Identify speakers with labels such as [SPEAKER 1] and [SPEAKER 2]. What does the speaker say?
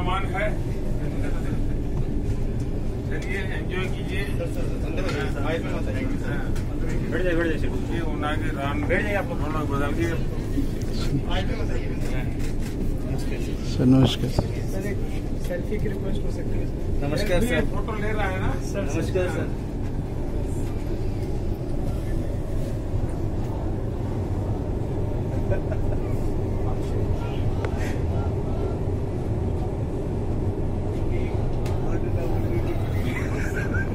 [SPEAKER 1] सामान है, चलिए एंजॉय कीजिए। बैठ जाइए ये उना के राम बैठ जाइए, आप रौनक बदल के।
[SPEAKER 2] सर नमस्कार
[SPEAKER 3] सर, एक सेल्फी की रिक्वेस्ट हो सकती है?
[SPEAKER 4] नमस्कार सर।
[SPEAKER 1] फोटो ले रहा है ना सर?
[SPEAKER 4] नमस्कार सर।